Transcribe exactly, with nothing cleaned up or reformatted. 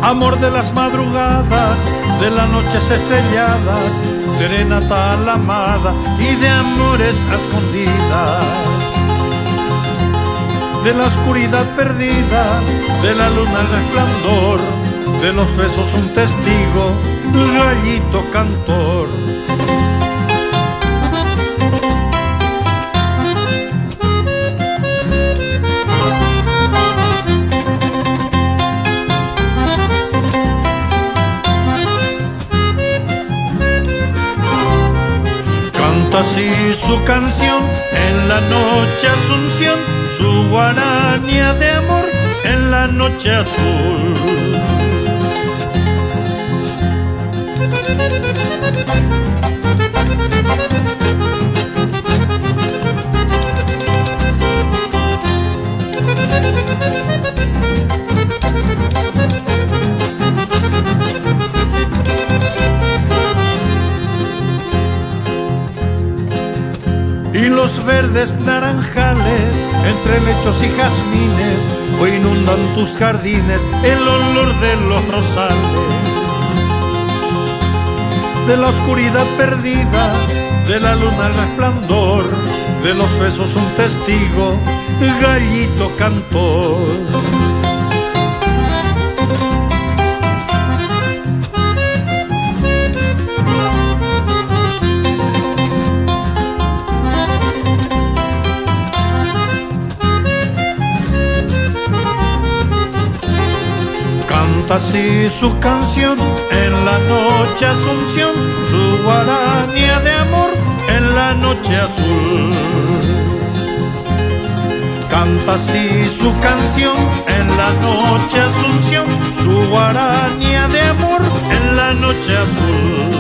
amor de las madrugadas, de las noches estrelladas, serenata a la amada y de amores a escondidas. De la oscuridad perdida, de la luna el resplandor, de los besos un testigo, gallito cantor. Canta así su canción en la noche Asunción, su guaranía de amor en la noche azul. Y los verdes naranjales, entre lechos y jazmines, hoy inundan tus jardines el olor de los rosales. De la oscuridad perdida, de la luna el resplandor, de los besos un testigo, gallito cantor. Canta así su canción en la noche Asunción, su guaranía de amor en la noche azul. Canta así su canción en la noche Asunción, su guaranía de amor en la noche azul.